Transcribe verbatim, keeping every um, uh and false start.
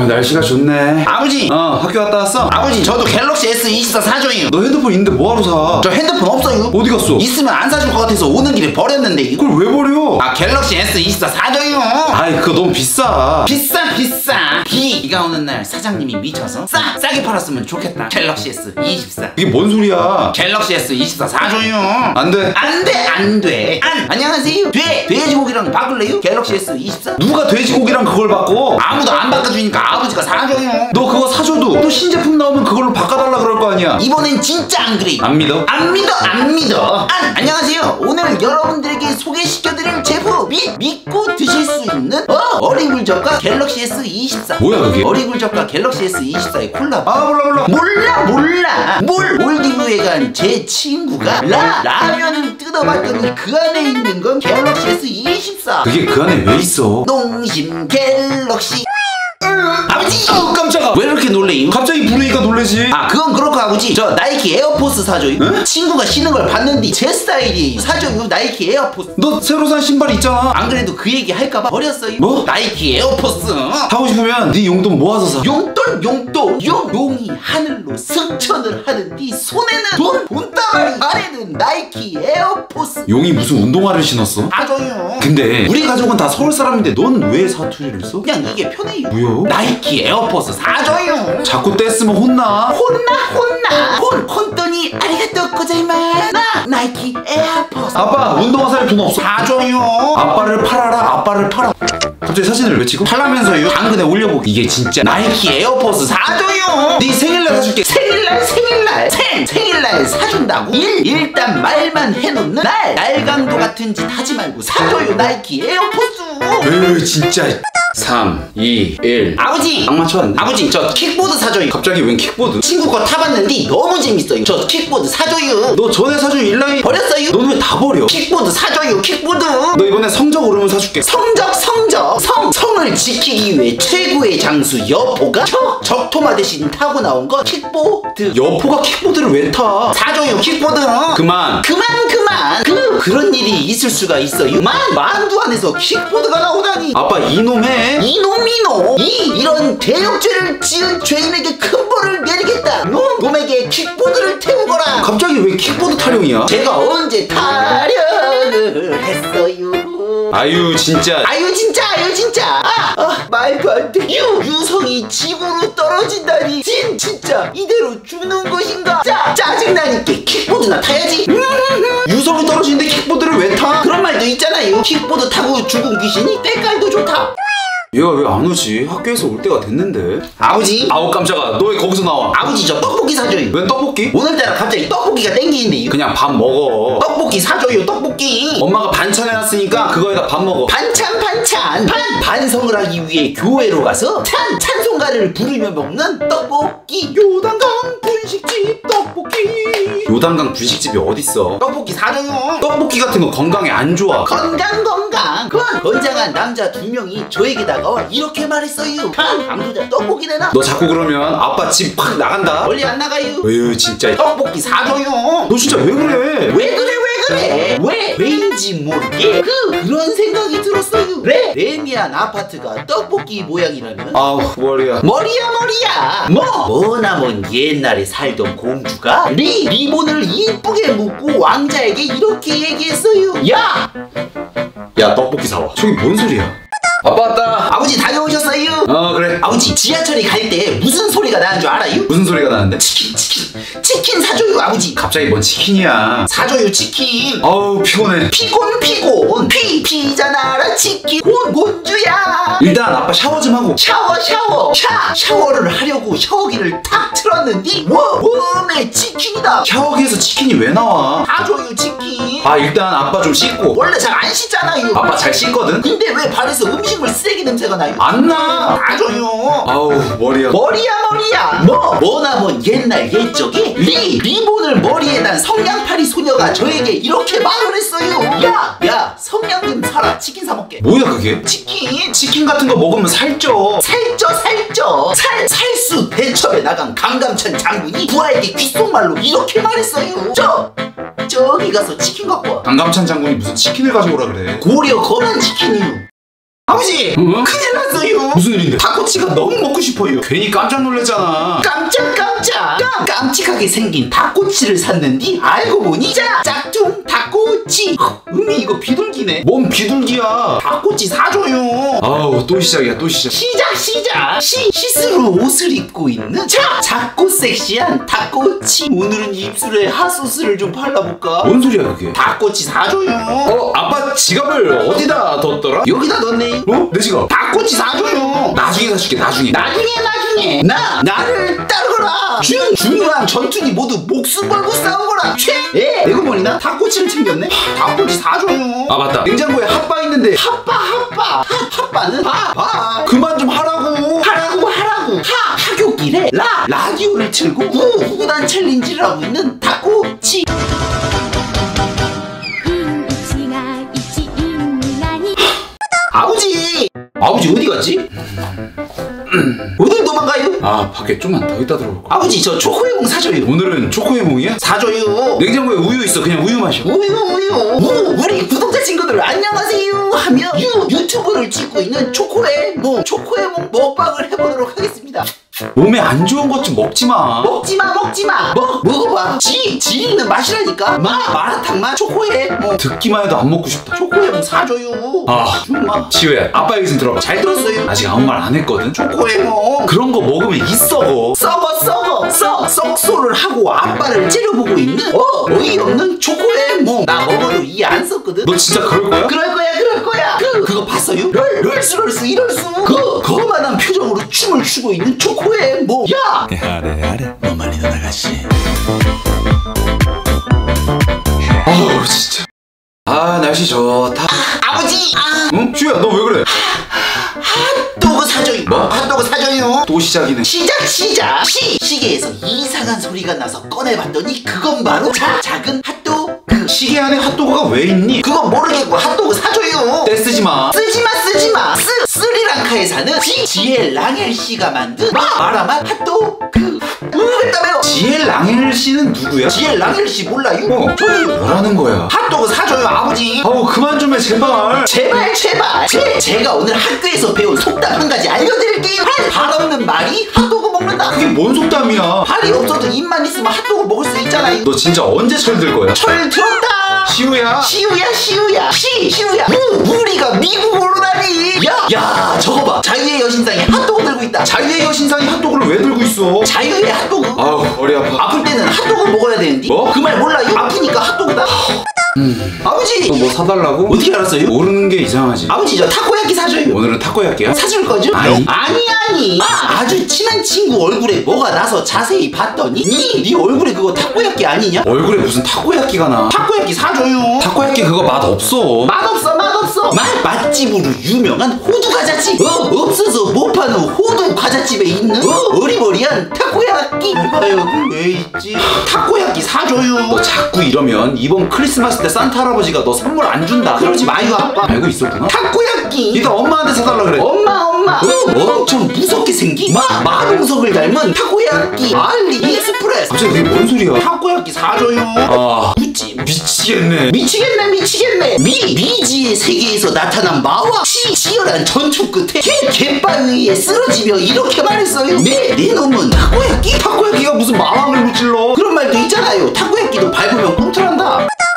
아유 날씨가 좋네. 아버지! 어 학교 갔다 왔어? 아버지 저도 갤럭시 에스 이십사 사줘요. 너 핸드폰 있는데 뭐하러 사? 저 핸드폰 없어요. 어디 갔어? 있으면 안 사줄 것 같아서 오는 길에 버렸는데. 그걸 왜 버려? 아 갤럭시 에스 이십사 사줘요. 아이 그거 너무 비싸. 비싸 비싸. 비 비가 오는 날 사장님이 미쳐서 싸 싸게 팔았으면 좋겠다. 갤럭시 에스 이십사. 이게 뭔 소리야? 갤럭시 에스 이십사 사줘요. 안돼. 안돼 안돼. 안. 안녕하세요. 돼. 돼지고기랑 바꿀래요? 갤럭시 에스 이십사. 누가 돼지고기랑 그걸 바꿔? 아무도 안 바꿔주니까 아버지가 사줘요. 너 그거 사줘도 또 신제품 나오면 그걸로 바꿔달라 그럴 거 아니야. 이번엔 진짜 안 그래. 안 믿어? 안 믿어 안 믿어. 안. 안녕하세요. 오늘 여러분들에게 소개시켜드릴 제품 미, 믿고 드실 수 있는 어 어리굴젓과 갤럭시 에스 이십사. 뭐야 그게? 어리굴젓과 갤럭시 에스 이십사의 콜라보. 아 몰라 몰라. 몰라 몰라. 뭘 몰디브에 간 제 친구가 라 라면을 뜯어봤더니 그 안에 있는 건 갤럭시 에스 이십사. 그게 그 안에 왜 있어? 농심 갤럭시. 아버지! 어 깜짝아. 왜 이렇게 놀래요? 갑자기 부르니까 놀래지. 아 그건 그렇고 아버지 저 나이키 에어포스 사줘요. 응? 친구가 신은 걸 봤는데 제 스타일이에요. 사줘요 나이키 에어포스. 너 새로 산 신발 있잖아. 안 그래도 그 얘기 할까봐 버렸어요. 뭐? 나이키 에어포스. 하고 싶으면 네 용돈 모아서 사. 용돈 용돈 용 용이 하늘로 승천을 하는데 손에는 돈 돈다발이 안에는 나이키 에어포스. 용이 무슨 운동화를 신었어? 사줘요. 근데 우리 가족은 다 서울 사람인데 넌 왜 사투리를 써? 그냥 이게 편해요. 뭐야? 나이키 에어포스 사줘요. 자꾸 떼쓰면 혼나. 혼나 혼나 혼 혼더니 아리가또 고자이마스. 나 나이키 에어포스. 아빠 운동화 살 돈 없어. 사줘요. 아빠를 팔아라. 아빠를 팔아. 갑자기 사진을 왜 찍어? 팔라면서요. 당근에 올려보기. 이게 진짜 나이키 에어포스 사줘요. 네 생일날 사줄게. 생일날 생일날 생 생일날 사준다고? 일 일단 말만 해놓는 날 날강도 같은 짓 하지 말고 사줘요 나이키 에어포스. 에이 진짜. 삼, 이, 일. 아버지 딱 맞춰왔네. 아버지 저 킥보드 사줘요. 갑자기 웬 킥보드? 친구 거 타봤는데 너무 재밌어요. 저 킥보드 사줘요. 너 전에 사준 인라인 버렸어요? 넌 왜 다 버려? 킥보드 사줘요 킥보드. 너 이번에 성적 오르면 사줄게. 성적 성적 성 성을 지키기 위해 최고의 장수 여포가 적 적토마 대신 타고 나온 건 킥보드. 여포가 킥보드를 왜 타? 사줘요 킥보드. 그만. 그만 그만. 그 그런 일이 있을 수가 있어요. 만 만두 안에서 킥보드가 나오다니. 아빠 이놈해. 이놈 이놈 이 이런 대역죄를 지은 죄인에게 큰 벌을 내리겠다. 놈 놈에게 킥보드를 태우거라. 갑자기 왜 킥보드 타령이야? 제가 언제 타령을 했어요? 아유 진짜. 아유 진짜 아유 진짜. 아, 아 말도 안 돼. 유 유성이 지구로 떨어진다니. 진 진짜 이대로 죽는 것인가? 짜 짜증나니까 킥보드나 타야지. 유성이 떨어지는데 킥보드를 왜 타? 그런 말도 있잖아요. 킥보드 타고 죽은 귀신이 때깔도 좋다. 얘가 왜 안 오지? 학교에서 올 때가 됐는데. 아버지 아우 깜짝아. 너 왜 거기서 나와? 아버지 저 떡볶이 사줘요. 웬 떡볶이? 오늘따라 갑자기 떡볶이가 땡기는데요. 그냥 밥 먹어. 떡볶이 사줘요 떡볶이. 엄마가 반찬 해놨으니까 그거에다 밥 먹어. 반찬 반찬 반 반성을 하기 위해 교회로 가서 찬 찬송가를 부르며 먹는 떡볶이. 요단강 분식집 떡볶이. 요단강 분식집이 어딨어? 떡볶이 사줘요. 떡볶이 같은 거 건강에 안 좋아. 건강 건강. 그건 건장한 남자 두 명이 저에게다가 이렇게 말했어요. 강 강도자 떡볶이 내놔. 너 자꾸 그러면 아빠 집 확 나간다. 멀리 안 나가요. 에휴 진짜. 떡볶이 사줘요. 너 진짜 왜 그래? 왜 그래 왜 그래 왜 왜인지 모르게 그 그런 생각이 들었어요. 레 레미안 아파트가 떡볶이 모양이라면 아우 머리야. 머리야 머리야 뭐 뭐나먼 옛날에 살던 공주가 리 리본을 이쁘게 묶고 왕자에게 이렇게 얘기했어요. 야 야 떡볶이 사와. 저기 뭔 소리야? 아빠 왔다. 아버지 다녀오셨어요? 어 그래. 아버지 지하철에 갈 때 무슨 소리가 나는 줄 알아요? 무슨 소리가 나는데? 치킨 치킨 치킨 사줘요 아버지. 갑자기 뭔 치킨이야? 사줘요 치킨. 어우 피곤해. 피곤 피곤 피 피자 나라 치킨 곤 곤주야. 일단 아빠 샤워 좀 하고. 샤워 샤워 샤 샤워를 하려고 샤워기를 탁 틀었는데 와 웜에 치킨이다. 샤워기에서 치킨이 왜 나와? 사줘요 치킨. 아 일단 아빠 좀 씻고. 원래 잘 안 씻잖아요. 아빠 잘 씻거든? 근데 왜 발에서 음식물 쓰레기 냄새가 나요? 안 나. 사줘요. 아우 머리야. 머리야 머리야 뭐 뭐나먼 옛날 옛적에 리 리본을 머리에 단 성냥팔이 소녀가 저에게 이렇게 말을 했어요. 야야 성냥 좀 사라. 치킨 사 먹게. 뭐야 그게? 치킨 치킨 같은 거 먹으면 살쪄. 살쪄 살쪄 살 살수 대첩에 나간 강감찬 장군이 부하에게 귓속말로 이렇게 말했어요. 저 저기 가서 치킨 갖고 와. 강감찬 장군이 무슨 치킨을 가져오라 그래? 고려 검은 치킨이요. 아버지! 응? 큰일 났어요. 무슨 일인데? 닭꼬치가 너무 먹고 싶어요. 괜히 깜짝 놀랐잖아. 깜짝 깜짝 깜, 깜찍하게 생긴 닭꼬치를 샀는데 알고 보니 짜 짝퉁 닭꼬치. 음이 이거 비둘기네. 뭔 비둘기야. 닭꼬치 사줘요. 아우 또 시작이야 또 시작. 시작 시작 시 시스루 옷을 입고 있는 자 작고 섹시한 닭꼬치. 오늘은 입술에 핫소스를 좀 발라볼까? 뭔 소리야 그게? 닭꼬치 사줘요. 어 아빠 지갑을 어디다 뒀더라? 여기다 넣네. 어? 내 지갑. 닭꼬치 사줘요. 나중에 사줄게 나중에. 나중에 나중에 나 나를 따르거라. 준 준우랑 전투니 모두 목숨 걸고 싸우거라. 최애 내고머니나 닭꼬치를 챙겼네. 닭꼬치 사줘요. 아 맞다. 냉장고에 핫바 있는데. 핫바 핫바 핫 핫바는 바바 그만 좀 하라고. 하라고 하라고 하 하교길에 라 라디오를 틀고 구 구구단 챌린지를 하고 있는 닭꼬치. 아버지 아버지 어디 갔지? 어딜 도망가요? 아 밖에 좀만 더 있다 들어올 거. 아버지 저 초코해몽 사줘요. 오늘은 초코해몽이야? 사줘요. 냉장고에 우유 있어. 그냥 우유 마셔. 우유 우유 우, 우리 구독자 친구들 안녕하세요 하며 유, 유튜브를 찍고 있는 초코해몽 초코해몽 먹방을 해보도록 하겠습니다. 몸에 안 좋은 것 좀 먹지 마. 먹지마 먹지마 먹 먹어봐. 지 지리는 맛이라니까. 마 마라탕 맛 초코해몽. 듣기만 해도 안 먹고 싶다. 초코해몽 사줘요. 아 정말 지우야 아빠 얘기 좀 들어봐. 잘 들었어요. 아직 아무 말 안 했거든. 초코해몽 그런 거 먹으면 이 썩어. 썩어 썩어 썩 썩소를 하고 아빠를 째려보고 있는 어 어이없는 초코해몽. 나 먹어도 이 안 썼거든. 너 진짜 그럴 거야? 그럴 거야 그럴 거야. 그 그거 봤어요? 럴 럴수 럴수 이럴수 그 거만한 표정으로 춤을 추고 있는 초코해몽. 야 야래 야래. 너 말리 너 나가씨. 아우 진짜. 아 날씨 좋다. 아버지 아 응? 슈야 너 왜 그래? 핫도그 사줘요. 뭐? 핫도그 사줘요. 또 시작이네. 시작 시작 시 시계에서 이상한 소리가 나서 꺼내봤더니 그건 바로 자, 작은 핫도그. 시계 안에 핫도그가 왜 있니? 그건 모르겠고 핫도그 사줘요. 떼 쓰지 마. 쓰지마 쓰지마 쓰 스리랑카에 사는 지 지엘 랑엘 씨가 만든 마 마라맛 핫도그. 모르겠다며요. 지엘 랑엘 씨는 누구야? 지엘 랑엘 씨 몰라요? 어. 저기 뭐라는 거야? 핫도그 사줘요 아버지. 아우 그만 좀 해 제발. 제발 제발 제, 제가 오늘 학교에서 배운 속담 한 가지 알려드릴게요. 발, 발 없는 말이 핫도그 먹는다. 그게 뭔 속담이야? 발이 없어도 입만 있으면 핫도그 먹을 수 있잖아요. 너 진짜 언제 철들 거야? 철 들었다. 시우야. 시우야 시우야 시 시우야 우, 우리가 미국으로 다니. 야, 야 저거 봐. 자유의 여신상이 핫도그 들고 있다. 자유의 여신상이 핫도그를 왜 들고 있어? 자유의 핫도그. 아우 머리 아파. 아플 때는 핫도그 먹어야 되는데. 뭐? 그 말 몰라요? 아프니까 핫도그다. 음. 아버지 너 뭐 사달라고? 어떻게 알았어요? 모르는 게 이상하지. 아버지 저 타코야키 사줘요. 오늘은 타코야끼야? 사줄 거죠? 아니. 아니 아니 아, 아주 친한 친구 얼굴에 뭐가 나서 자세히 봤더니 니, 니 얼굴에 그거 타코야끼 아니냐? 얼굴에 무슨 타코야끼가 나. 타코야끼 사줘요. 타코야끼 그거 맛 없어. 맛없어 맛없어. 맛 맛집으로 유명한 호두 과자집. 어 없어서 못 파는 호두 과자집에 있는 어 어리버리한 타코야끼. 봐요 왜 있지? 타코야끼 사줘요. 너 자꾸 이러면 이번 크리스마스 때 산타 할아버지가 너 선물 안 준다. 그러지 마요 아빠. 알고 있었구나. 타코야끼. 네가 엄마한테 사달라 그래. 엄마 엄마 어, 엄청 무섭게 생긴 마 마동석을 닮은 타코야끼 알리 익스프레스. 갑자기 그게 뭔 소리야? 타코야끼 사줘요. 아 구찌 미치겠네. 미치겠네 미치겠네. 미 미지의 세계에서 나타난 마와 치 치열한 전투 끝에 개 갯바위에 쓰러지며 이렇게 말했어요. 네, 네 놈은 타코야끼. 타코야끼가 무슨 마왕을 무찔러? 그런 말도 있잖아요. 타코야끼도 밟으면 꿈틀한다.